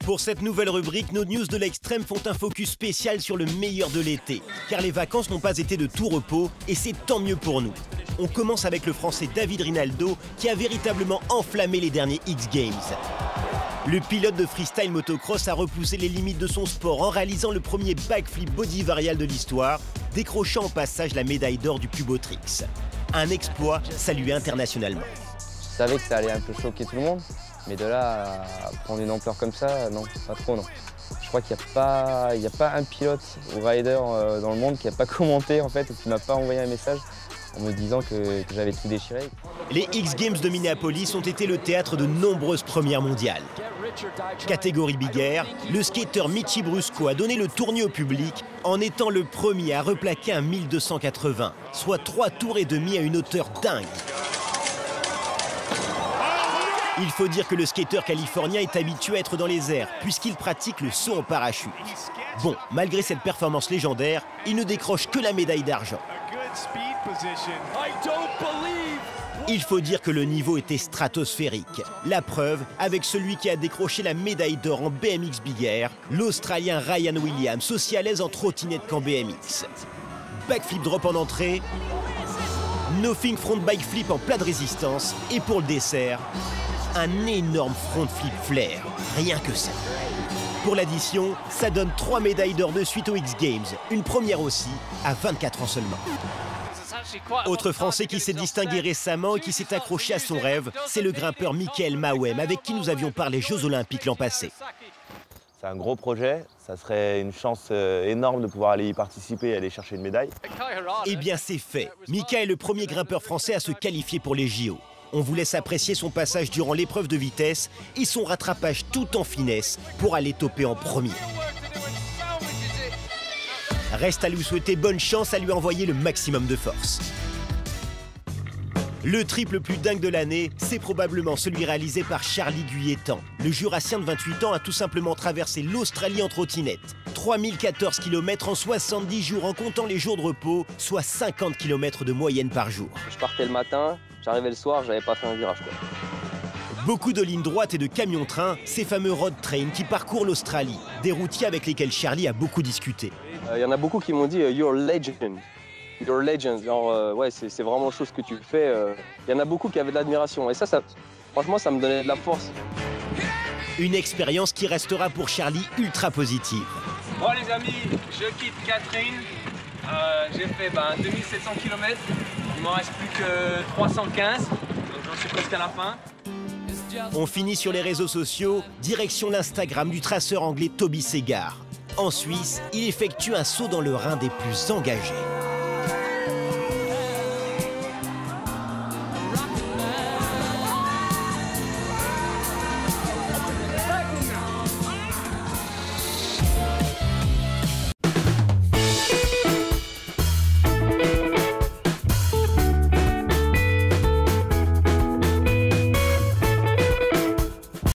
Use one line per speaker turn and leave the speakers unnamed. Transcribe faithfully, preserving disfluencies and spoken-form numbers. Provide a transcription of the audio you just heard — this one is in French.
Pour cette nouvelle rubrique, nos news de l'extrême font un focus spécial sur le meilleur de l'été. Car les vacances n'ont pas été de tout repos et c'est tant mieux pour nous. On commence avec le Français David Rinaldo qui a véritablement enflammé les derniers X Games. Le pilote de freestyle motocross a repoussé les limites de son sport en réalisant le premier backflip body varial de l'histoire, décrochant au passage la médaille d'or du plus beau tricks. Un exploit salué internationalement.
Je savais que ça allait un peu choquer tout le monde, mais de là à prendre une ampleur comme ça, non, pas trop non. Je crois qu'il n'y a pas, il y a pas un pilote ou rider dans le monde qui n'a pas commenté en fait, ou qui ne m'a pas envoyé un message en me disant que, que j'avais tout déchiré.
Les X Games de Minneapolis ont été le théâtre de nombreuses premières mondiales. Catégorie Big Air, le skateur Michi Brusco a donné le tournis au public en étant le premier à replaquer un mille deux cent quatre-vingts, soit trois tours et demi à une hauteur dingue. Il faut dire que le skateur californien est habitué à être dans les airs puisqu'il pratique le saut en parachute. Bon, malgré cette performance légendaire, il ne décroche que la médaille d'argent. Il faut dire que le niveau était stratosphérique. La preuve avec celui qui a décroché la médaille d'or en B M X Big Air, l'Australien Ryan Williams, aussi à l'aise en trottinette qu'en B M X. Backflip drop en entrée, nothing front bike flip en plat de résistance et pour le dessert, un énorme front flip flair, rien que ça. Pour l'addition, ça donne trois médailles d'or de suite aux X Games, une première aussi, à vingt-quatre ans seulement. Autre Français qui s'est distingué récemment et qui s'est accroché à son rêve, c'est le grimpeur Mickaël Mawem, avec qui nous avions parlé Jeux Olympiques l'an passé.
C'est un gros projet, ça serait une chance énorme de pouvoir aller y participer et aller chercher une médaille.
Eh bien c'est fait, Mickaël est le premier grimpeur français à se qualifier pour les J O. On vous laisse apprécier son passage durant l'épreuve de vitesse et son rattrapage tout en finesse pour aller toper en premier. Reste à lui souhaiter bonne chance, à lui envoyer le maximum de force. Le trip le plus dingue de l'année, c'est probablement celui réalisé par Charlie Guyetan. Le Jurassien de vingt-huit ans a tout simplement traversé l'Australie en trottinette. trois mille quatorze kilomètres en soixante-dix jours en comptant les jours de repos, soit cinquante kilomètres de moyenne par jour.
Je partais le matin, j'arrivais le soir, j'avais pas fait un virage quoi.
Beaucoup de lignes droites et de camions-trains, ces fameux road trains qui parcourent l'Australie, des routiers avec lesquels Charlie a beaucoup discuté.
Il euh, y en a beaucoup qui m'ont dit euh, « You're a legend ». You're a legend, genre euh, ouais, c'est vraiment chose que tu fais. Il euh. y en a beaucoup qui avaient de l'admiration et ça, ça, franchement, ça me donnait de la force.
Une expérience qui restera pour Charlie ultra positive.
Bon les amis, je quitte Catherine. Euh, J'ai fait ben, deux mille sept cents kilomètres. Il m'en reste plus que trois cent quinze, donc j'en suis presque à la fin.
On finit sur les réseaux sociaux, direction l'Instagram du traceur anglais Toby Segar. En Suisse, il effectue un saut dans le Rhin des plus engagés.